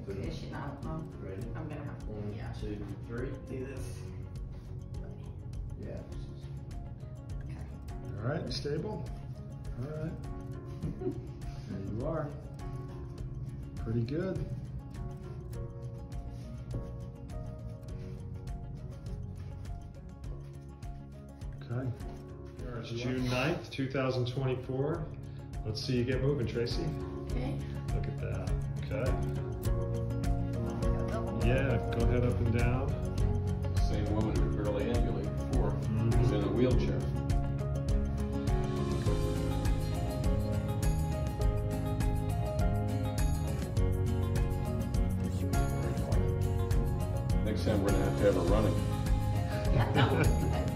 position. I don't know. Ready? I'm gonna have to. 1, Yeah. 2, 3. Do this. Yeah. Okay. All right, stable? All right. There you are. Pretty good. Okay. It's June 9th, 2024. Let's see you get moving, Tracy. Okay. Look at that. Okay. Yeah, go ahead up and down. Same woman who could barely ambulate before is in a wheelchair. Next time we're gonna have her running. Yeah, that was good.